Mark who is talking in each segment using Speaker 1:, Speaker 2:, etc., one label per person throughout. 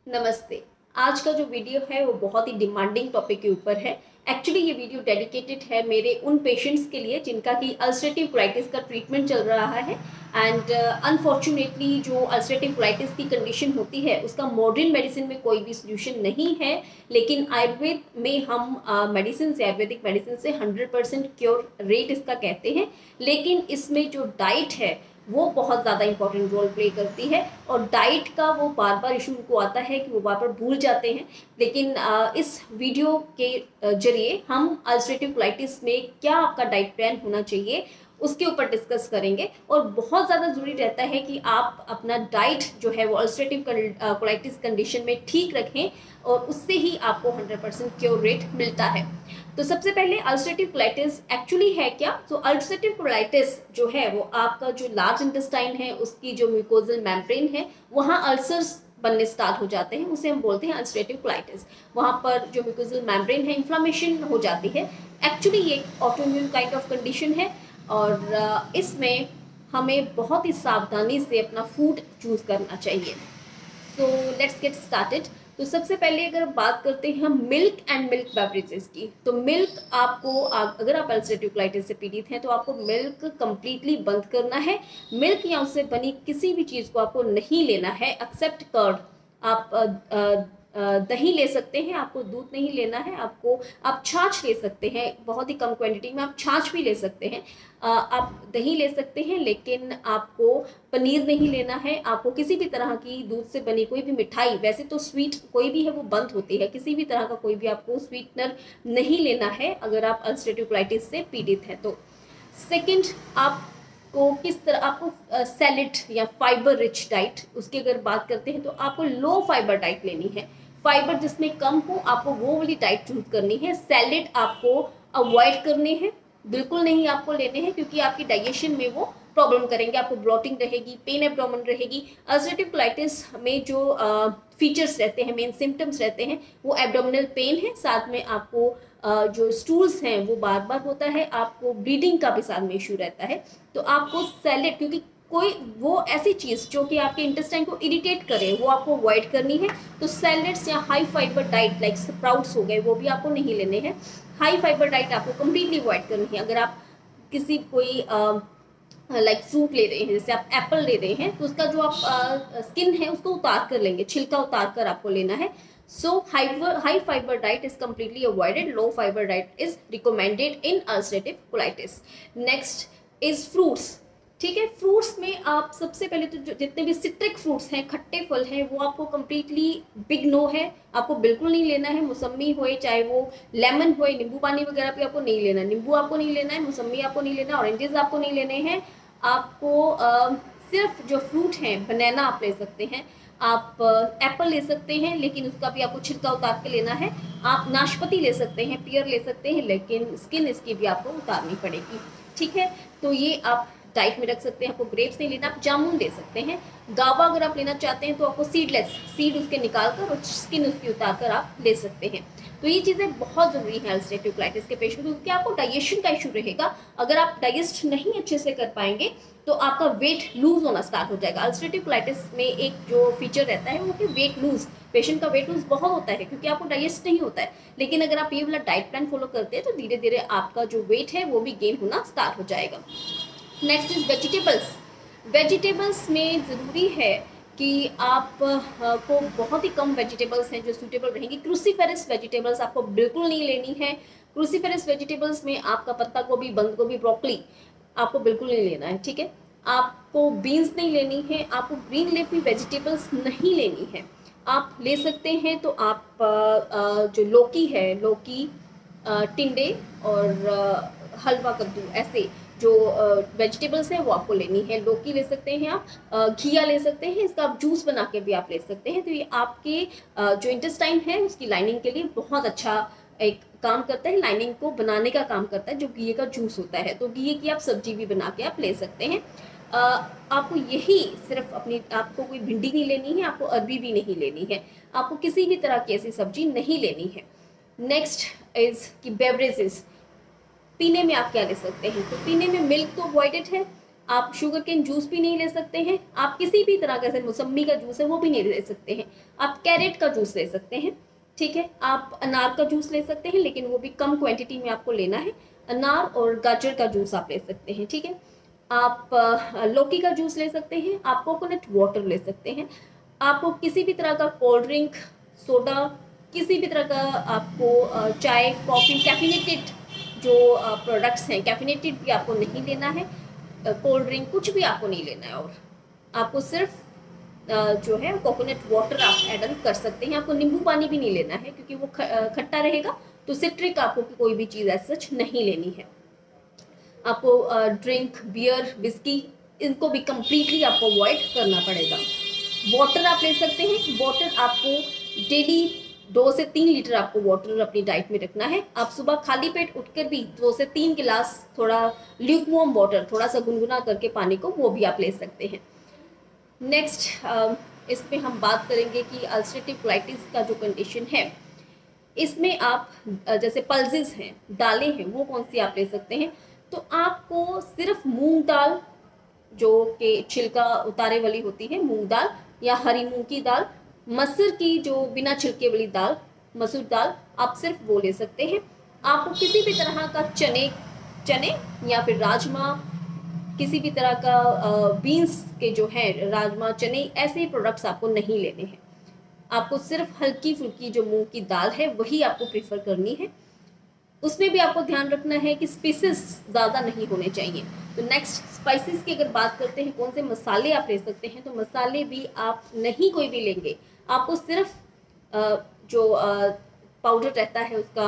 Speaker 1: नमस्ते। आज का जो वीडियो है वो बहुत ही डिमांडिंग टॉपिक के ऊपर है। एक्चुअली ये वीडियो डेडिकेटेड है मेरे उन पेशेंट्स के लिए जिनका कि अल्सरेटिव कोलाइटिस का ट्रीटमेंट चल रहा है एंड अनफॉर्चुनेटली जो अल्सरेटिव कोलाइटिस की कंडीशन होती है उसका मॉडर्न मेडिसिन में कोई भी सोल्यूशन नहीं है, लेकिन आयुर्वेद में हम मेडिसिन से आयुर्वेदिक मेडिसिन से 100% क्योर रेट इसका कहते हैं। लेकिन इसमें जो डाइट है वो बहुत ज़्यादा इंपॉर्टेंट रोल प्ले करती है और डाइट का वो बार बार इशू उनको आता है कि वो बार बार भूल जाते हैं। लेकिन इस वीडियो के जरिए हम अल्सरेटिव कोलाइटिस में क्या आपका डाइट प्लान होना चाहिए उसके ऊपर डिस्कस करेंगे। और बहुत ज़्यादा ज़रूरी रहता है कि आप अपना डाइट जो है वो अल्सरेटिव कोलाइटिस कंडीशन में ठीक रखें और उससे ही आपको 100% क्योर रेट मिलता है। तो सबसे पहले अल्सरेटिव कोलाइटिस एक्चुअली है क्या? तो अल्सरेटिव कोलाइटिस जो है वो आपका जो लार्ज इंटेस्टाइन है उसकी जो म्यूकोजल मेम्ब्रेन है वहाँ अल्सर्स बनने स्टार्ट हो जाते हैं, उसे हम बोलते हैं अल्सरेटिव कोलाइटिस। वहाँ पर जो म्यूकोजल मेम्ब्रेन है इन्फ्लामेशन हो जाती है। एक्चुअली ये ऑटोइम्यून काइंड ऑफ कंडीशन है और इसमें हमें बहुत ही सावधानी से अपना फूड चूज करना चाहिए। So let's get started. तो सबसे पहले अगर बात करते हैं हम मिल्क एंड मिल्क बेवरेजेस की, तो मिल्क आपको अगर आप अल्सरेटिव कोलाइटिस से पीड़ित हैं तो आपको मिल्क कंप्लीटली बंद करना है। मिल्क या उससे बनी किसी भी चीज़ को आपको नहीं लेना है एक्सेप्ट कर्ड। आप दही ले सकते हैं, आपको दूध नहीं लेना है। आप छाछ ले सकते हैं, बहुत ही कम क्वांटिटी में आप छाछ भी ले सकते हैं। आप दही ले सकते हैं लेकिन आपको पनीर नहीं लेना है। आपको किसी भी तरह की दूध से बनी कोई भी मिठाई, वैसे तो स्वीट कोई भी है वो बंद होती है, किसी भी तरह का कोई भी आपको स्वीटनर नहीं लेना है अगर आप अल्सरेटिव कोलाइटिस से पीड़ित हैं तो। सेकंड, आपको किस तरह आपको सैलेड या फाइबर रिच डाइट उसकी अगर बात करते हैं तो आपको लो फाइबर डाइट लेनी है। फाइबर जिसमें कम हो आपको वो वाली डाइट चूज करनी है। सैलेड आपको अवॉइड करने हैं, बिल्कुल नहीं आपको लेने हैं, क्योंकि आपकी डाइजेशन में वो प्रॉब्लम करेंगे। आपको ब्लोटिंग रहेगी, पेन एब्डोमेन रहेगी। अल्सरेटिव कोलाइटिस में जो फीचर्स रहते हैं, मेन सिम्टम्स रहते हैं वो एब्डोमिनल पेन है, साथ में आपको जो स्टूल्स हैं वो बार बार होता है, आपको ब्लीडिंग का भी साथ में इशू रहता है। तो आपको सैलेड, क्योंकि कोई वो ऐसी चीज़ जो कि आपके इंटेस्टाइन को इरिटेट करे वो आपको अवॉइड करनी है। तो सैलेड्स या high fibre diet like sprouts हो गए वो भी आपको नहीं लेने हैं। हाई फाइबर डाइट आपको कम्प्लीटली अवॉइड करनी है। अगर आप किसी कोई लाइक फ्रूट ले रहे हैं, जैसे आप एप्पल ले रहे हैं तो उसका जो आप स्किन है उसको उतार कर लेंगे, छिलका उतार कर आपको लेना है। So high fibre diet is completely avoided. Low fibre diet is recommended in ulcerative colitis. Next is fruits. ठीक है, फ्रूट्स में आप सबसे पहले तो जितने भी सिट्रिक फ्रूट्स हैं, खट्टे फल हैं, वो आपको कम्प्लीटली बिग नो है, आपको बिल्कुल नहीं लेना है। मौसमी होए चाहे वो लेमन होए, नींबू पानी वगैरह भी आपको नहीं लेना है। नींबू आपको नहीं लेना है, मौसमी आपको नहीं लेना है, ऑरेंजेस आपको नहीं लेने हैं। आपको सिर्फ जो फ्रूट हैं, बनाना आप ले सकते हैं, आप एप्पल ले सकते हैं लेकिन उसका भी आपको छिलका उतार के लेना है। आप नाशपाती ले सकते हैं, पियर ले सकते हैं, लेकिन स्किन इसकी भी आपको उतारनी पड़ेगी। ठीक है, तो ये आप डाइट में रख सकते हैं। आपको ग्रेप्स नहीं लेना, आप जामुन ले सकते हैं। गावा अगर आप लेना चाहते हैं तो आपको सीडलेस, सीड उसके निकाल कर और स्किन उसकी उतार कर आप ले सकते हैं। तो ये चीज़ें बहुत ज़रूरी है अल्सरेटिव कोलाइटिस के पेशेंट को, क्योंकि आपको डाइजेशन का इशू रहेगा। अगर आप डाइजेस्ट नहीं अच्छे से कर पाएंगे तो आपका वेट लूज होना स्टार्ट हो जाएगा। अल्सरेटिव कोलाइटिस में एक जो फीचर रहता है वो कि वेट लूज, पेशेंट का वेट लूज बहुत होता है क्योंकि आपको डाइजेस्ट नहीं होता है। लेकिन अगर आप ये वाला डाइट प्लान फॉलो करते हैं तो धीरे धीरे आपका जो वेट है वो भी गेन होना स्टार्ट हो जाएगा। Next is vegetables. वेजिटेबल्स में ज़रूरी है कि आप को बहुत ही कम वेजिटेबल्स हैं जो सूटेबल रहेंगी। क्रूसीफेरस वेजिटेबल्स आपको बिल्कुल नहीं लेनी है। क्रूसीफेरस वेजिटेबल्स में आपका पत्ता गोभी, बंद गोभी, ब्रोकली आपको बिल्कुल नहीं लेना है। ठीक है, आपको बीन्स नहीं लेनी है, आपको ग्रीन लीफी वेजिटेबल्स नहीं लेनी है। आप ले सकते हैं तो आप जो लौकी है, लौकी, टिंडे और हलवा कद्दू, ऐसे जो वेजिटेबल्स हैं वो आपको लेनी है। लौकी ले सकते हैं आप, घिया ले सकते हैं, इसका आप जूस बना के भी आप ले सकते हैं। तो ये आपके जो इंटेस्टाइन है उसकी लाइनिंग के लिए बहुत अच्छा एक काम करता है, लाइनिंग को बनाने का काम करता है जो घिये का जूस होता है। तो घिये की आप सब्जी भी बना के आप ले सकते हैं। आपको यही सिर्फ अपनी, आपको कोई भिंडी नहीं लेनी है, आपको अरबी भी नहीं लेनी है, आपको किसी भी तरह की ऐसी सब्जी नहीं लेनी है। नेक्स्ट इज कि बेवरेजेस, पीने में आप क्या ले सकते हैं? तो पीने में मिल्क तो अवॉइडेड है, आप शुगर केन जूस भी नहीं ले सकते हैं, आप किसी भी तरह का, जैसे मौसम्मी का जूस है वो भी नहीं ले सकते हैं, आप कैरेट का जूस ले सकते हैं, ठीक है। आप अनार का जूस ले सकते हैं, लेकिन वो भी कम क्वांटिटी में आपको लेना है। अनार और गाजर का जूस आप ले सकते हैं, ठीक है। आप लौकी का जूस ले सकते हैं, आप कोकोनट वाटर ले सकते हैं। आपको किसी भी तरह का कोल्ड ड्रिंक, सोडा, किसी भी तरह का आपको चाय, कॉफ़ी, कैफिनेटेड जो प्रोडक्ट्स हैं, कैफिनेटेड भी आपको नहीं लेना है। कोल्ड ड्रिंक कुछ भी आपको नहीं लेना है, और आपको सिर्फ जो है कोकोनट वाटर आप ऐड ऑन कर सकते हैं। आपको नींबू पानी भी नहीं लेना है, क्योंकि वो खट्टा रहेगा, तो सिट्रिक आपको कोई भी चीज़ एज सच नहीं लेनी है। आपको ड्रिंक, बियर, विस्की, इनको भी कम्प्लीटली आपको अवॉइड करना पड़ेगा। वाटर आप ले सकते हैं, वाटर आपको डेली 2 से 3 लीटर आपको वाटर अपनी डाइट में रखना है। आप सुबह खाली पेट उठकर भी 2 से 3 गिलास थोड़ा ल्यूकवार्म वाटर, थोड़ा सा गुनगुना करके पानी को, वो भी आप ले सकते हैं। नेक्स्ट इसमें हम बात करेंगे कि अल्सरेटिव कोलाइटिस का जो कंडीशन है, इसमें आप जैसे पल्सेस हैं, दालें हैं, वो कौन सी आप ले सकते हैं। तो आपको सिर्फ मूंग दाल, जो कि छिलका उतारे वाली होती है, मूंग दाल या हरी मूंग की दाल, मसूर की जो बिना छिलके वाली दाल, मसूर दाल, आप सिर्फ वो ले सकते हैं। आपको किसी भी तरह का चने या फिर राजमा, किसी भी तरह का बीन्स के जो है राजमा, चने, ऐसे प्रोडक्ट्स आपको नहीं लेने हैं। आपको सिर्फ हल्की फुल्की जो मूंग की दाल है वही आपको प्रेफर करनी है। उसमें भी आपको ध्यान रखना है कि स्पाइसेस ज़्यादा नहीं होने चाहिए। तो नेक्स्ट, स्पाइसेस की अगर बात करते हैं, कौन से मसाले आप ले सकते हैं, तो मसाले भी आप नहीं कोई भी लेंगे। आपको सिर्फ जो पाउडर रहता है उसका,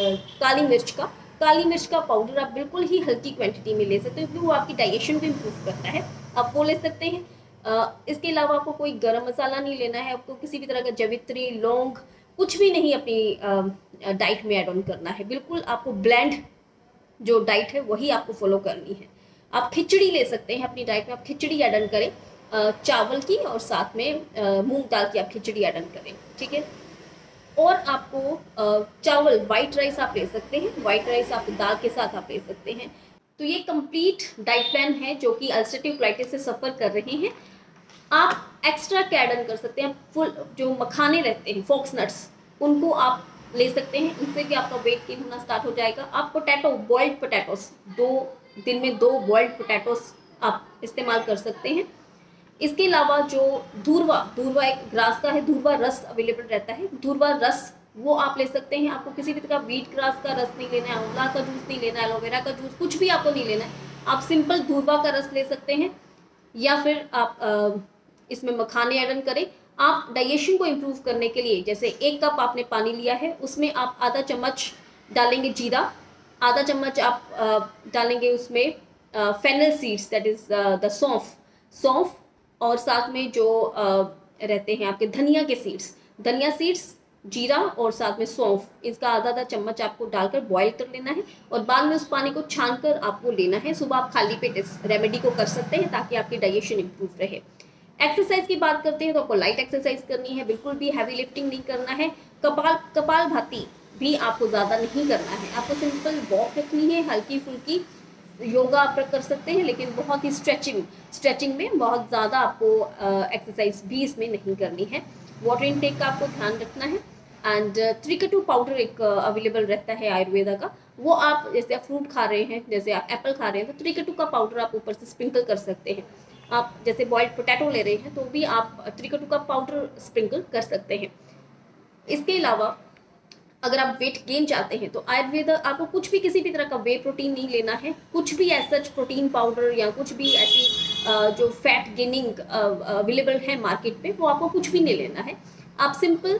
Speaker 1: काली मिर्च का पाउडर आप बिल्कुल ही हल्की क्वांटिटी में ले सकते हैं, क्योंकि वो आपकी डाइजेशन को इम्प्रूव करता है, आप वो ले सकते हैं। इसके अलावा आपको कोई गरम मसाला नहीं लेना है, आपको किसी भी तरह का जवित्री, लौंग, कुछ भी नहीं अपनी डाइट में ऐड ऑन करना है। बिल्कुल आपको ब्लेंड जो डाइट है वही आपको फॉलो करनी है। आप खिचड़ी ले सकते हैं अपनी डाइट में, आप खिचड़ी ऐड ऑन करें, चावल की, और साथ में मूंग दाल की आप खिचड़ी ऐड ऑन करें, ठीक है। और आपको चावल, वाइट राइस आप ले सकते हैं, वाइट राइस आप दाल के साथ आप ले सकते हैं। तो ये कंप्लीट डाइट प्लान है जो कि अल्सरेटिव कोलाइटिस से सफ़र कर रहे हैं। आप एक्स्ट्रा क्या ऐड ऑन कर सकते हैं, फुल जो मखाने रहते हैं, फोक्स नट्स, उनको आप ले सकते हैं, इनसे भी आपका वेट गेन होना स्टार्ट हो जाएगा। आप पोटैटो, बॉइल्ड पोटैटोस, 2 दिन में 2 बॉइल्ड पोटैटोस आप इस्तेमाल कर सकते हैं। इसके अलावा जो धूर्वा एक ग्रास का है, धूर्वा रस अवेलेबल रहता है, धूर्वा रस वो आप ले सकते हैं। आपको किसी भी तरह व्हीट ग्रास का रस नहीं लेना है, आंवला का जूस नहीं लेना है, एलोवेरा का जूस, कुछ भी आपको नहीं लेना है। आप सिंपल धूर्वा का रस ले सकते हैं, या फिर आप इसमें मखाने ऐड करें। आप डाइजेशन को इम्प्रूव करने के लिए, जैसे 1 कप आपने पानी लिया है, उसमें आप आधा चम्मच डालेंगे जीरा, आधा चम्मच आप डालेंगे उसमें fennel seeds, that is the सौंफ, और साथ में जो रहते हैं आपके धनिया के सीड्स, धनिया सीड्स, जीरा और साथ में सौंफ, इसका आधा चम्मच आपको डालकर बॉईल कर लेना है, और बाद में उस पानी को छानकर आपको लेना है। सुबह आप खाली पेट इस रेमेडी को कर सकते हैं ताकि आपकी डाइजेशन इम्प्रूव रहे। एक्सरसाइज की बात करते हैं तो आपको लाइट एक्सरसाइज करनी है, बिल्कुल भी हैवी लिफ्टिंग नहीं करना है। कपाल भाती भी आपको ज़्यादा नहीं करना है, आपको सिंपल वॉक रखनी है, हल्की फुल्की योगा आप कर सकते हैं, लेकिन बहुत ही स्ट्रेचिंग में बहुत ज़्यादा आपको एक्सरसाइज भी इसमें नहीं करनी है। वाटर इनटेक का आपको ध्यान रखना है। एंड त्रिकटू पाउडर एक अवेलेबल रहता है आयुर्वेदा का, वो आप जैसे आप फ्रूट खा रहे हैं, जैसे आप एप्पल खा रहे हैं, तो त्रिकटू का पाउडर आप ऊपर से स्प्रिंकल कर सकते हैं। आप जैसे बॉइल्ड पोटैटो ले रहे हैं तो भी आप त्रिकटू का पाउडर स्प्रिंकल कर सकते हैं। इसके अलावा अगर आप वेट गेन चाहते हैं तो आयुर्वेदा आपको कुछ भी, किसी भी तरह का वे प्रोटीन नहीं लेना है, कुछ भी एज सच प्रोटीन पाउडर या कुछ भी ऐसी जो फैट गेनिंग अवेलेबल है मार्केट पे, वो आपको कुछ भी नहीं लेना है। आप सिंपल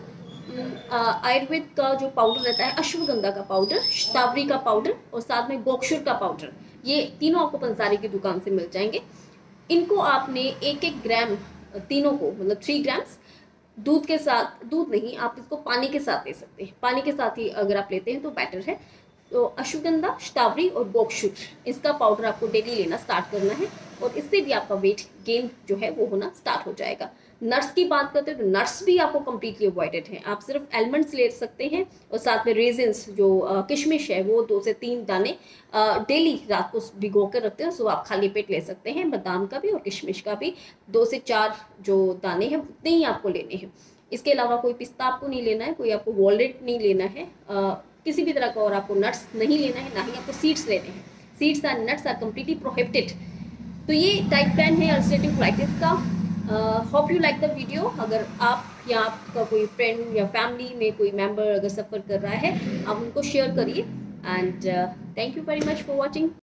Speaker 1: आयुर्वेद का जो पाउडर रहता है, अश्वगंधा का पाउडर, शतावरी का पाउडर और साथ में गोक्षुर का पाउडर, ये तीनों आपको पंसारी की दुकान से मिल जाएंगे। इनको आपने 1-1 ग्राम, तीनों को मतलब 3 ग्राम्स दूध के साथ, दूध नहीं, आप इसको पानी के साथ ले सकते हैं, पानी के साथ ही अगर आप लेते हैं तो बेटर है। तो अश्वगंधा, शतावरी और गोक्षुर, इसका पाउडर आपको डेली लेना स्टार्ट करना है, और इससे भी आपका वेट गेन जो है वो होना स्टार्ट हो जाएगा। नट्स की बात करते हैं तो नट्स भी आपको कम्प्लीटली अवॉइडेड हैं। आप सिर्फ एलमंड्स ले सकते हैं और साथ में रेजिन्स जो किशमिश है वो 2 से 3 दाने डेली रात को भिगो कर रखते हैं, सुबह आप खाली पेट ले सकते हैं। बादाम का भी और किशमिश का भी 2 से 4 जो दाने हैं उतने ही आपको लेने हैं। इसके अलावा कोई पिस्ता आपको नहीं लेना है, कोई आपको वॉलनट नहीं लेना है, किसी भी तरह का और आपको नट्स नहीं लेना है, ना ही आपको सीड्स लेने हैं। Seeds and nuts are completely prohibited. तो ये डाइट प्लान है अल्सरेटिव कोलाइटिस का। Hope you like the video. अगर आप या आपका कोई फ्रेंड या फैमिली में कोई मेंबर अगर सफ़र कर रहा है, आप उनको शेयर करिए। And thank you very much for watching.